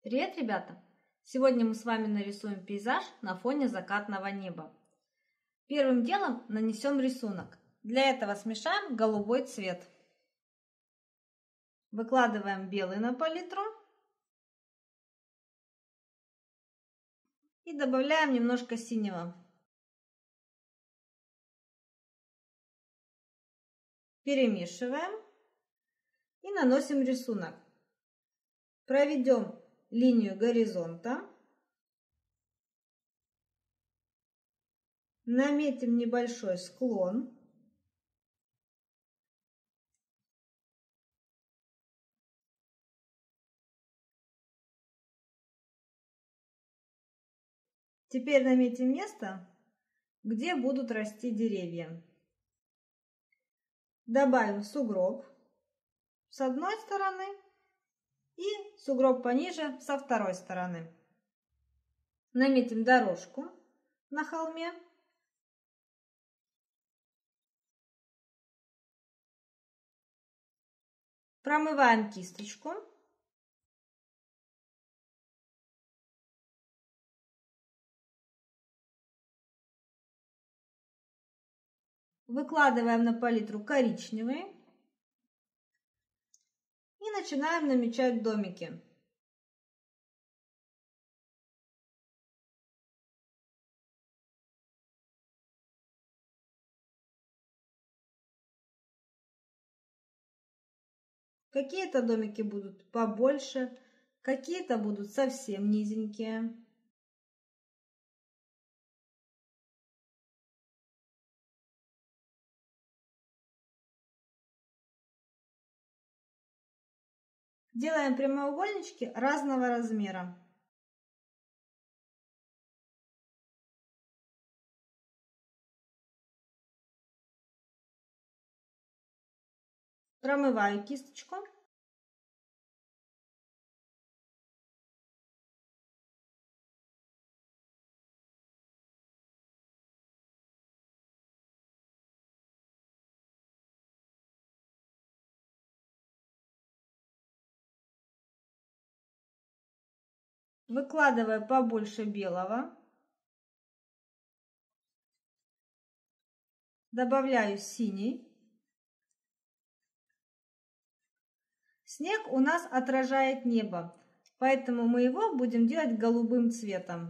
Привет, ребята! Сегодня мы с вами нарисуем пейзаж на фоне закатного неба. Первым делом нанесем рисунок. Для этого смешаем голубой цвет. Выкладываем белый на палитру и добавляем немножко синего. Перемешиваем и наносим рисунок. Проведем линию горизонта. Наметим небольшой склон. Теперь наметим место, где будут расти деревья. Добавим сугроб с одной стороны и сугроб пониже со второй стороны. Наметим дорожку на холме. Промываем кисточку. Выкладываем на палитру коричневый и начинаем намечать домики. Какие-то домики будут побольше, какие-то будут совсем низенькие. Делаем прямоугольнички разного размера. Промываю кисточку. Выкладываю побольше белого. Добавляю синий. Снег у нас отражает небо, поэтому мы его будем делать голубым цветом.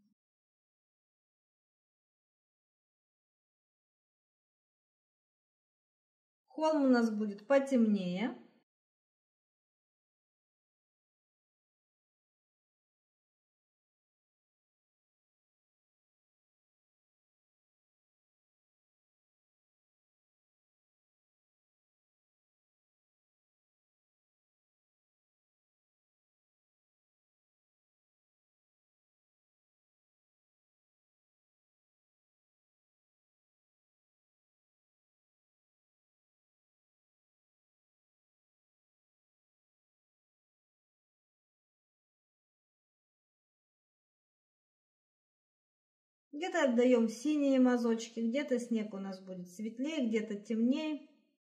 Холм у нас будет потемнее. Где-то отдаем синие мазочки, где-то снег у нас будет светлее, где-то темнее.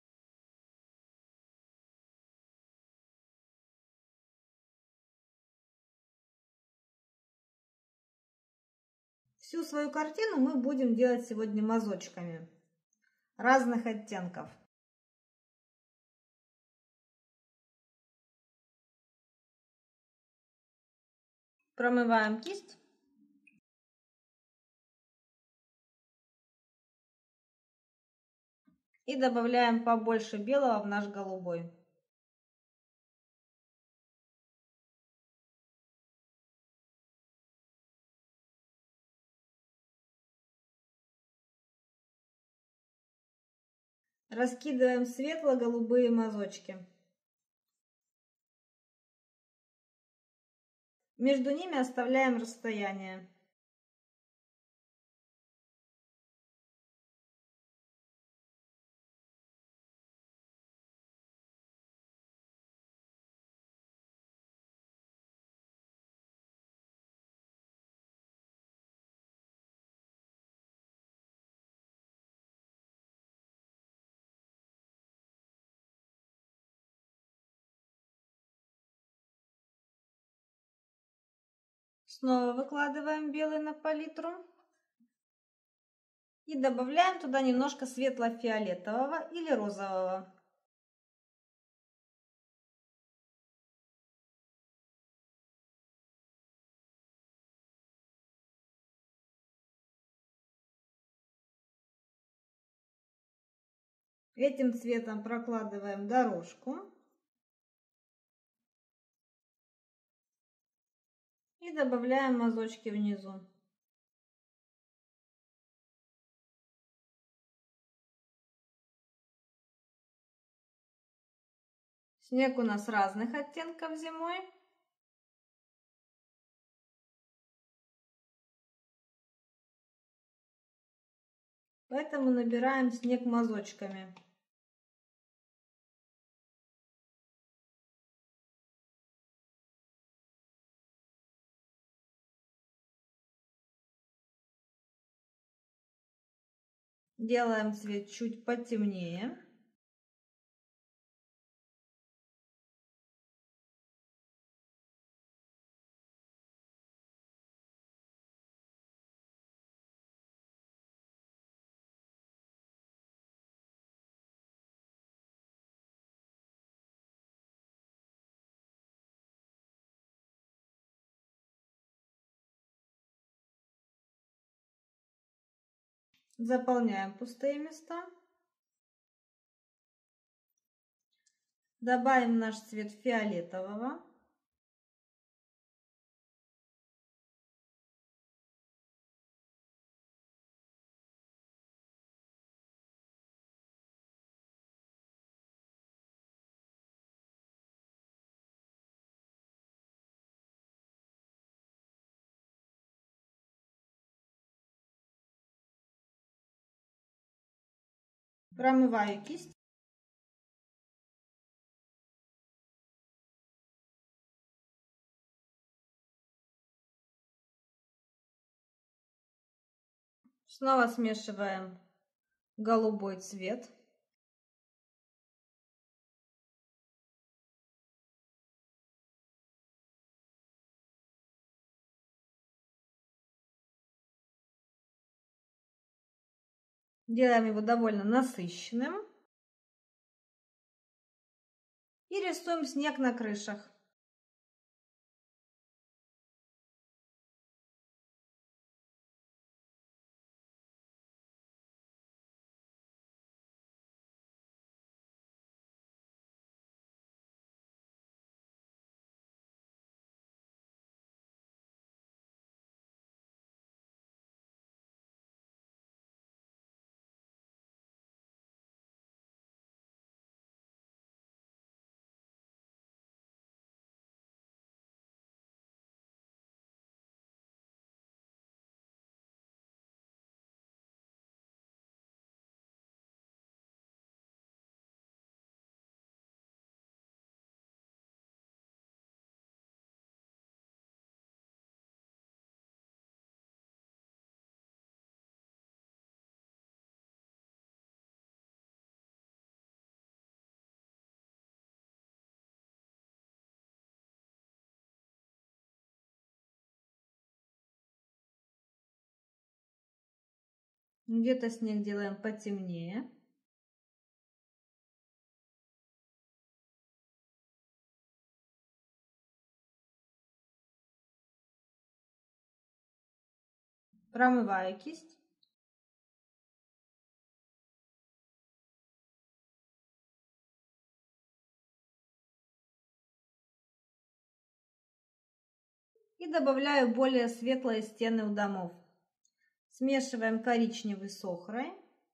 Всю свою картину мы будем делать сегодня мазочками разных оттенков. Промываем кисть. И добавляем побольше белого в наш голубой. Раскидываем светло-голубые мазочки. Между ними оставляем расстояние. Снова выкладываем белый на палитру. И добавляем туда немножко светло-фиолетового или розового. Этим цветом прокладываем дорожку. И добавляем мазочки внизу. Снег у нас разных оттенков зимой. Поэтому набираем снег мазочками. Делаем цвет чуть потемнее. Заполняем пустые места. Добавим наш цвет фиолетового. Промываю кисть. Снова смешиваем голубой цвет. Делаем его довольно насыщенным. И рисуем снег на крышах. Где-то снег делаем потемнее. Промываю кисть. И добавляю более светлые стены у домов. Смешиваем коричневый с охрой.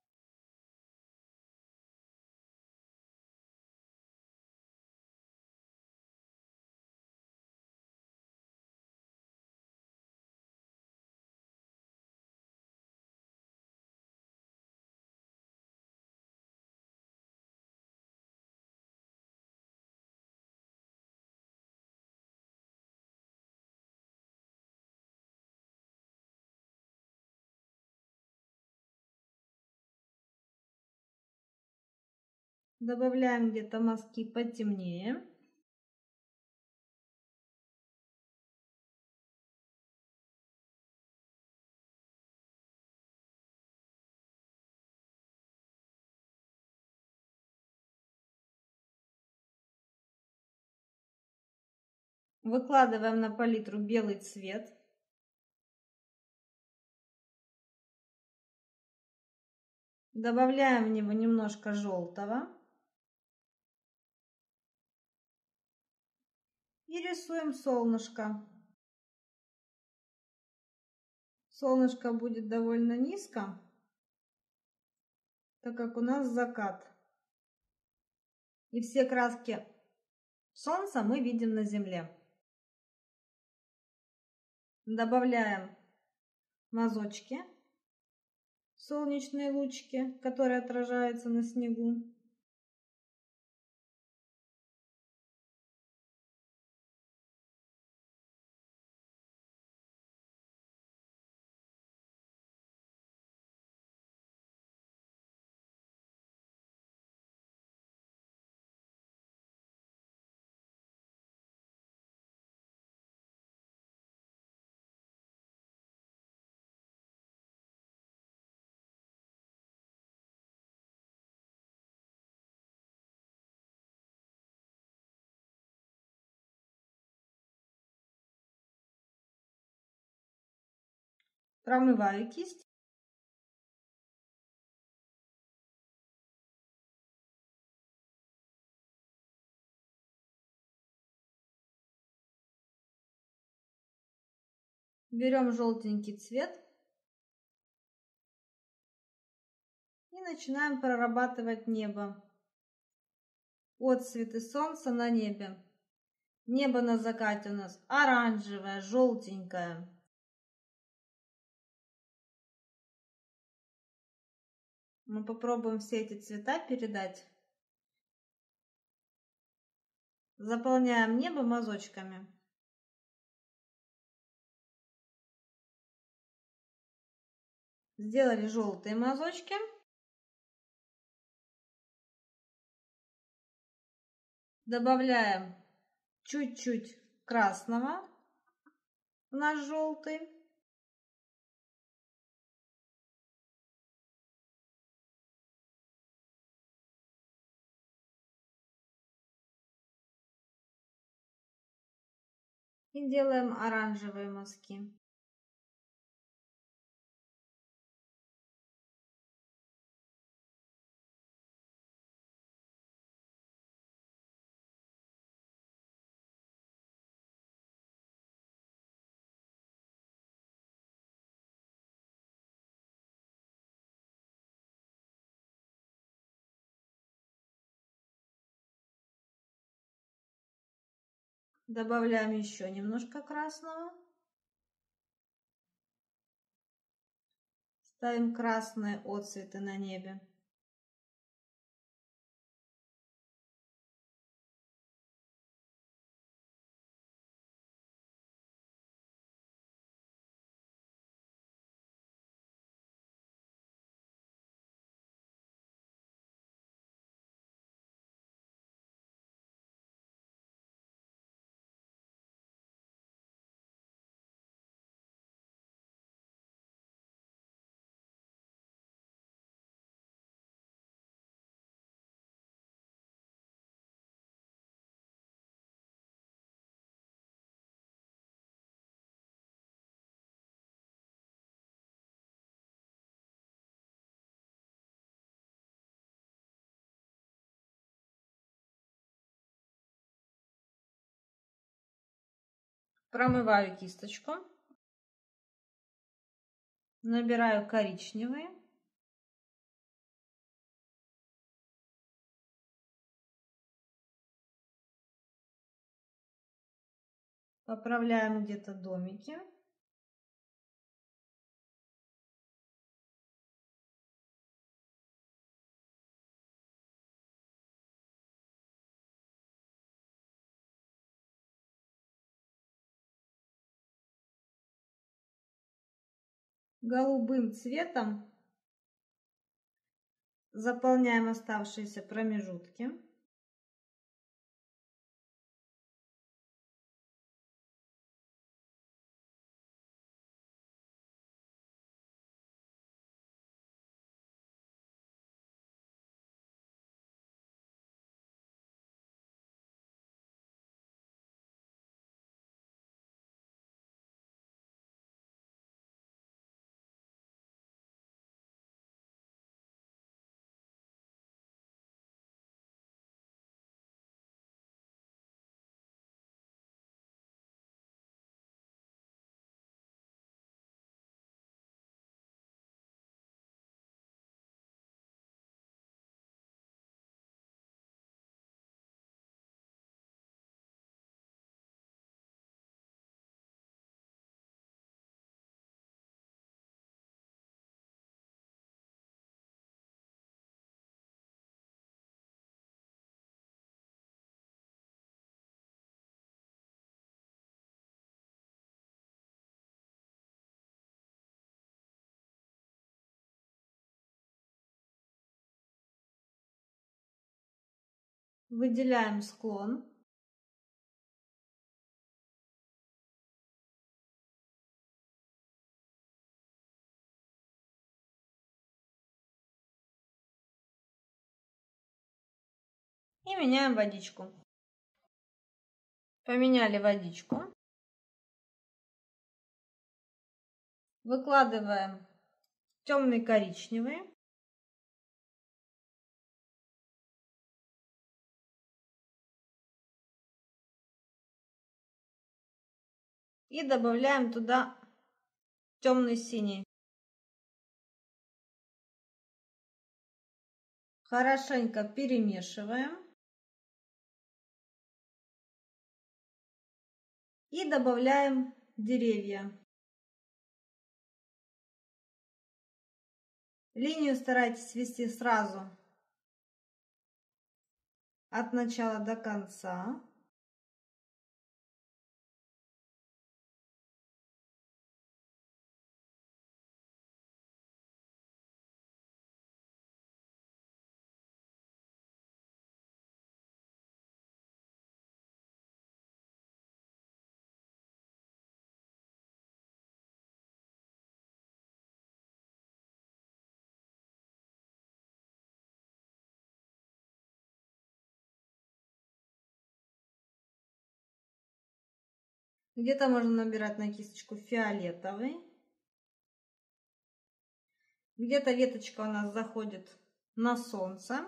Добавляем где-то мазки потемнее. Выкладываем на палитру белый цвет. Добавляем в него немножко желтого. И рисуем солнышко. Солнышко будет довольно низко, так как у нас закат. И все краски солнца мы видим на земле. Добавляем мазочки, солнечные лучики, которые отражаются на снегу. Промываю кисть. Берем желтенький цвет и начинаем прорабатывать небо. Отцветы солнца на небе. Небо на закате у нас оранжевое, желтенькое. Мы попробуем все эти цвета передать. Заполняем небо мазочками. Сделали желтые мазочки. Добавляем чуть-чуть красного в наш желтый. И делаем оранжевые мазки. Добавляем еще немножко красного. Ставим красные отцветы на небе. Промываю кисточку. Набираю коричневый. Поправляем где-то домики. Голубым цветом заполняем оставшиеся промежутки. Выделяем склон. И меняем водичку. Поменяли водичку. Выкладываем темный коричневый. И добавляем туда темный синий. Хорошенько перемешиваем. И добавляем деревья. Линию старайтесь вести сразу от начала до конца. Где-то можно набирать на кисточку фиолетовый. Где-то веточка у нас заходит на солнце.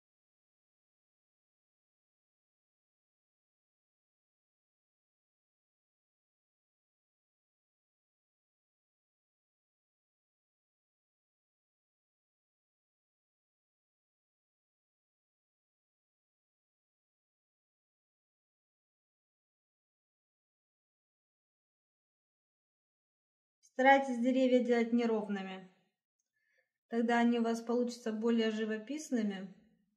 Старайтесь деревья делать неровными. Тогда они у вас получатся более живописными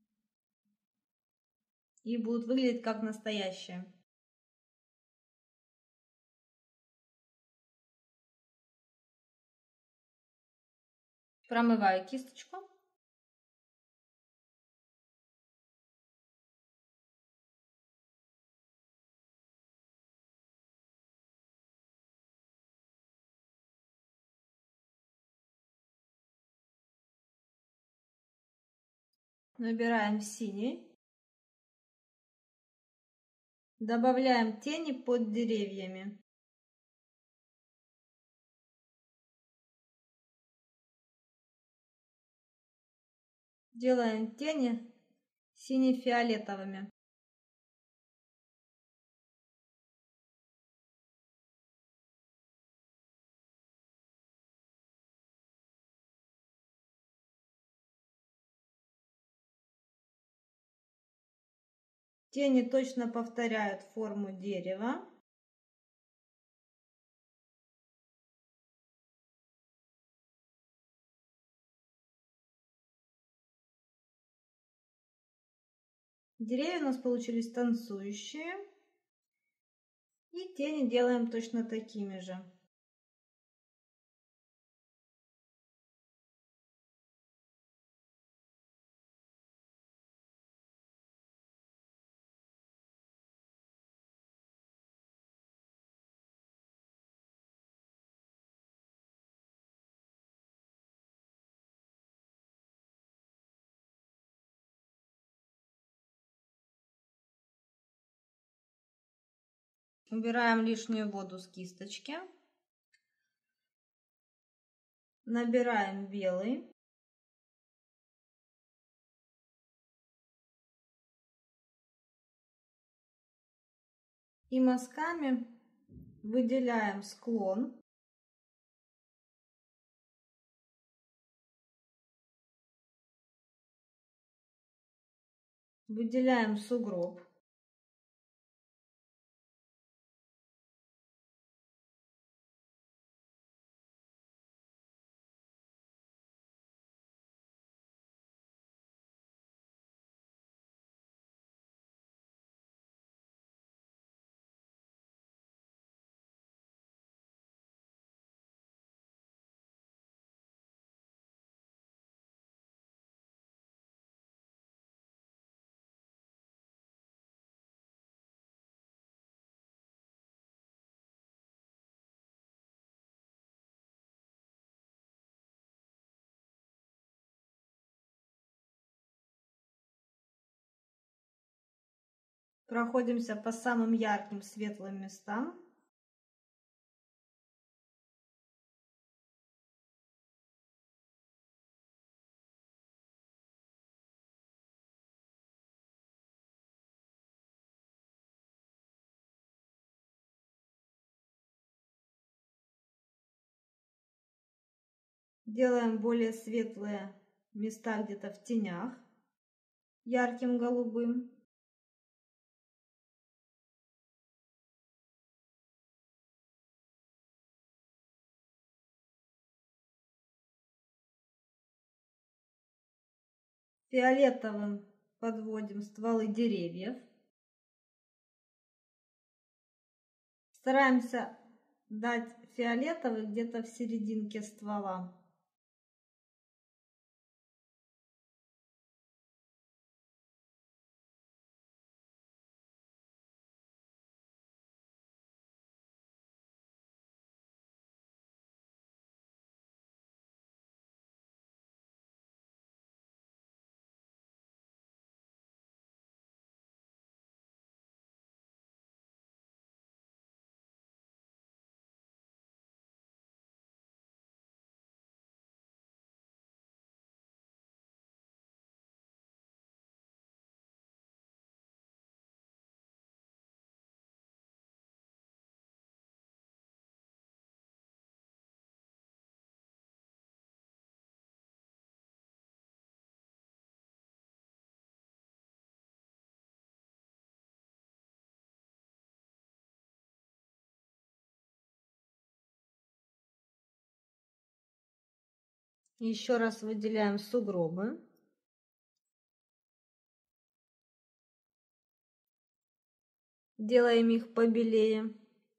и будут выглядеть как настоящие. Промываю кисточку. Набираем синий. Добавляем тени под деревьями. Делаем тени сине-фиолетовыми. Тени точно повторяют форму дерева. Деревья у нас получились танцующие. И тени делаем точно такими же. Убираем лишнюю воду с кисточки. Набираем белый. И мазками выделяем склон. Выделяем сугроб. Проходимся по самым ярким светлым местам. Делаем более светлые места где-то в тенях ярким голубым. Фиолетовым подводим стволы деревьев. Стараемся дать фиолетовый где-то в серединке ствола. Еще раз выделяем сугробы. Делаем их побелее.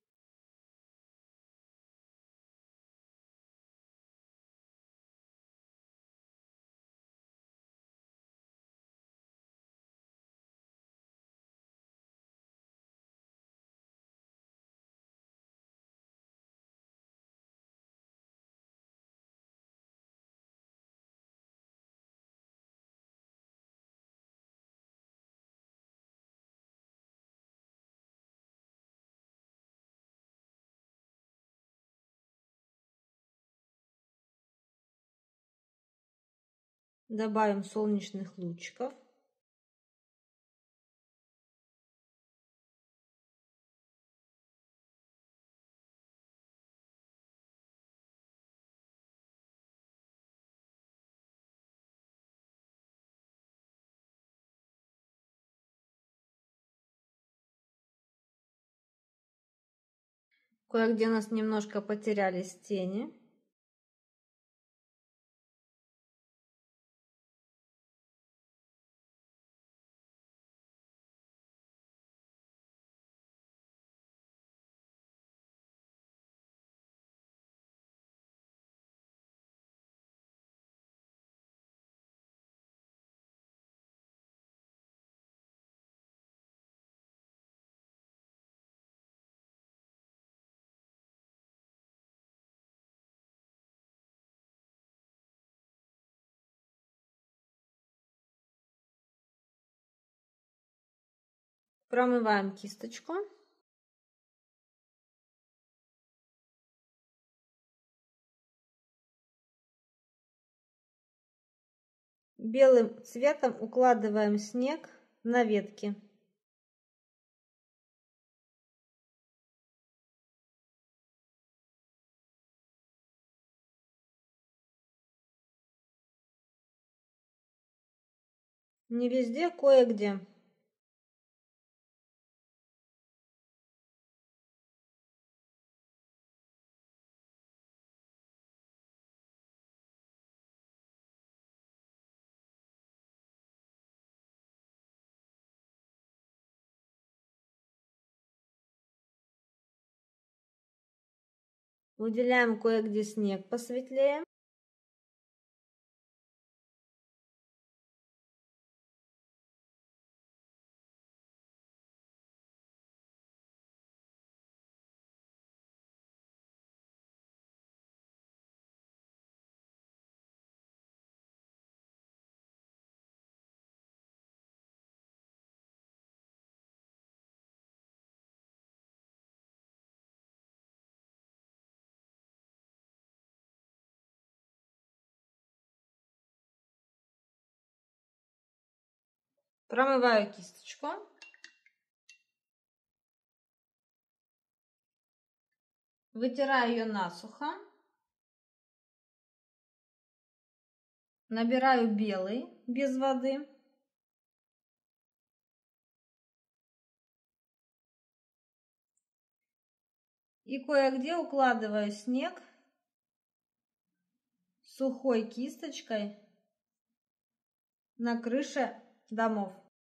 Добавим солнечных лучиков. Кое-где у нас немножко потерялись тени. Промываем кисточку. Белым цветом укладываем снег на ветки. Не везде, кое-где. Выделяем кое-где снег посветлее. Промываю кисточку. Вытираю ее насухо. Набираю белый без воды. И кое-где укладываю снег сухой кисточкой на крыше домов.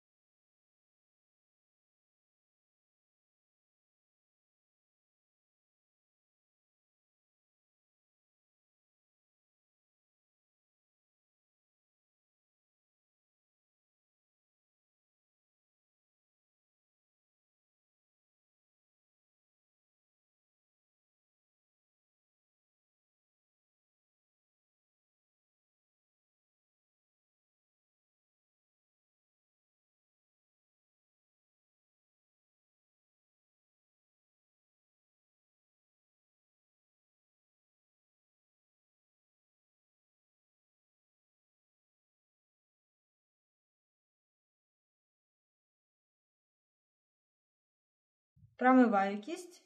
Промываю кисть.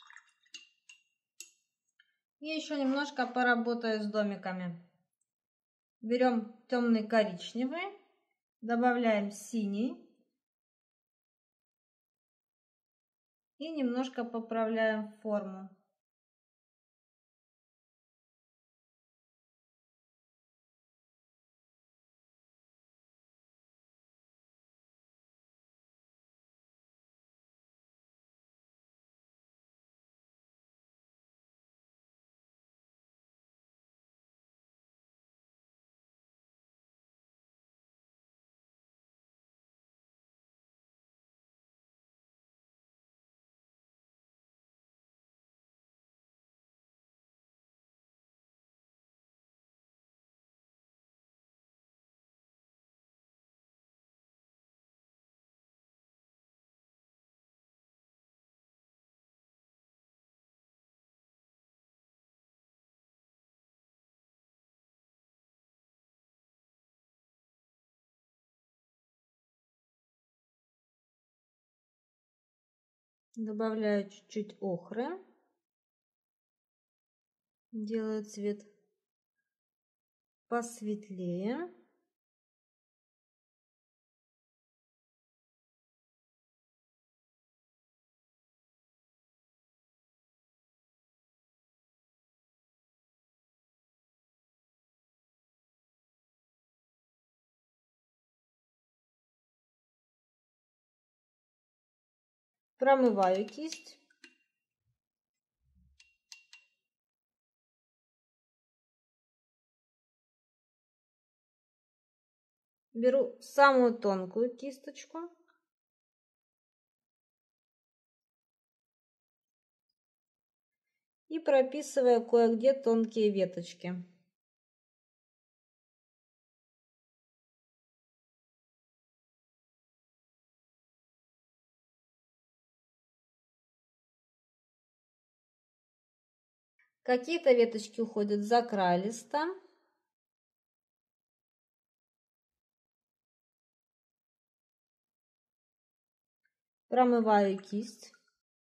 И еще немножко поработаю с домиками. Берем темный коричневый, добавляем синий и немножко поправляем форму. Добавляю чуть-чуть охры. Делаю цвет посветлее. Промываю кисть. Беру самую тонкую кисточку. И прописываю кое-где тонкие веточки. Какие-то веточки уходят за край листа. Промываю кисть.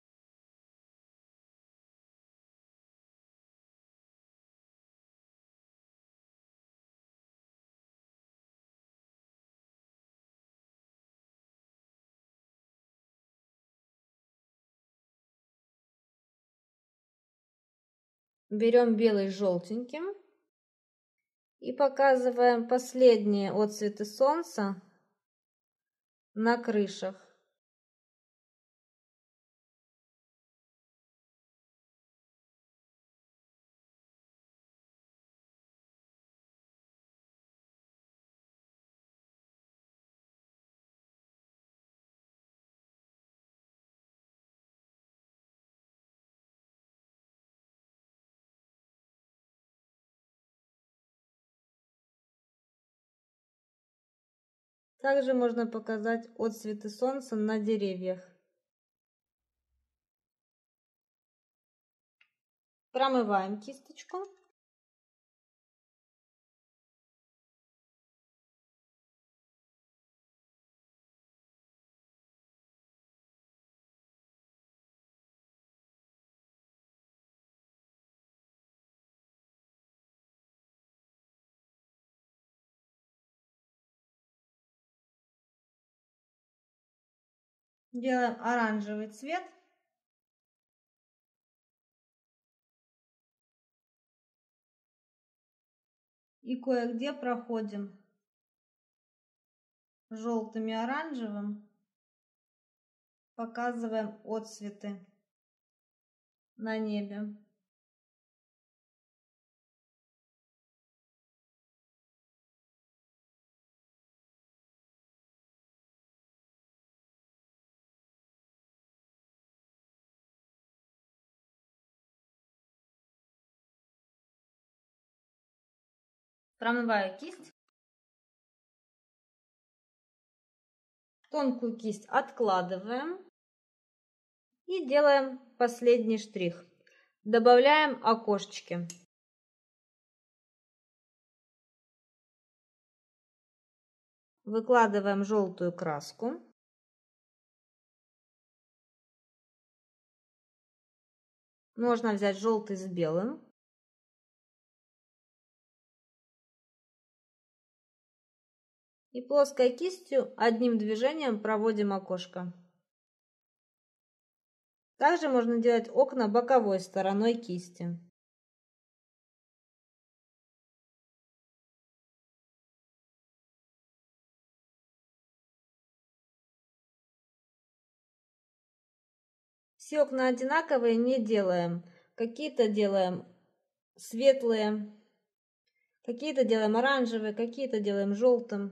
Берем белый с желтеньким и показываем последние отцветы солнца на крышах. Также можно показать отцветы солнца на деревьях. Промываем кисточку. Делаем оранжевый цвет. И кое-где проходим желтым и оранжевым. Показываем отцветы на небе. Промываю кисть. Тонкую кисть откладываем. И делаем последний штрих. Добавляем окошечки. Выкладываем желтую краску. Можно взять желтый с белым. И плоской кистью одним движением проводим окошко. Также можно делать окна боковой стороной кисти. Все окна одинаковые не делаем. Какие-то делаем светлые, какие-то делаем оранжевые, какие-то делаем желтым.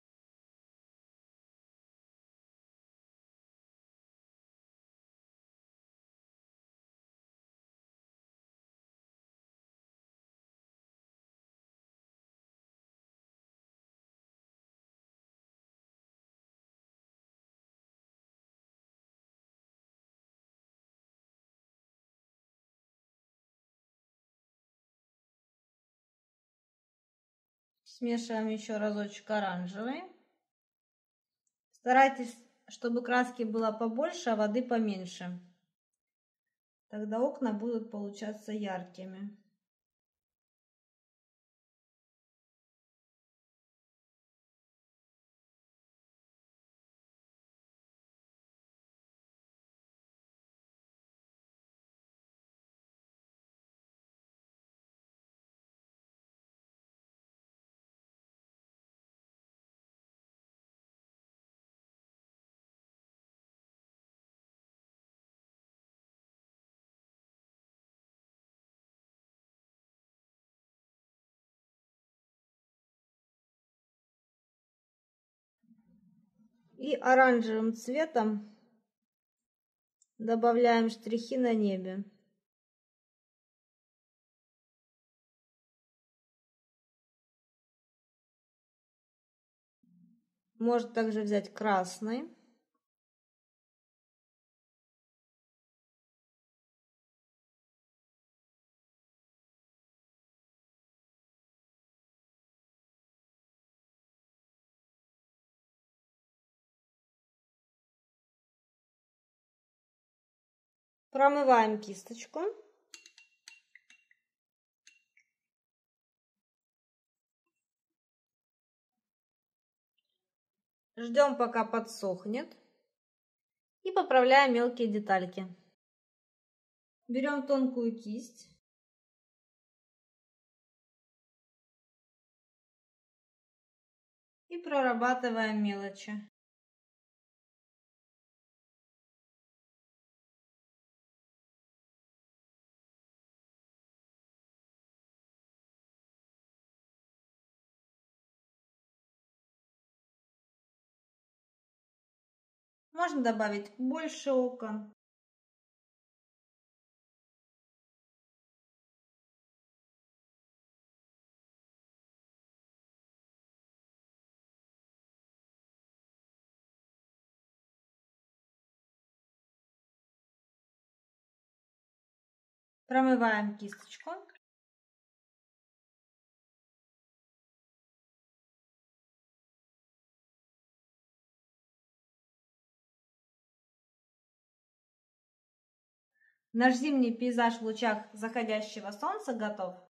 Смешиваем еще разочек оранжевый. Старайтесь, чтобы краски было побольше, а воды поменьше. Тогда окна будут получаться яркими. И оранжевым цветом добавляем штрихи на небе. Можно также взять красный. Промываем кисточку. Ждем, пока подсохнет. И поправляем мелкие детальки. Берем тонкую кисть. И прорабатываем мелочи. Можно добавить больше окон. Промываем кисточку. Наш зимний пейзаж в лучах заходящего солнца готов.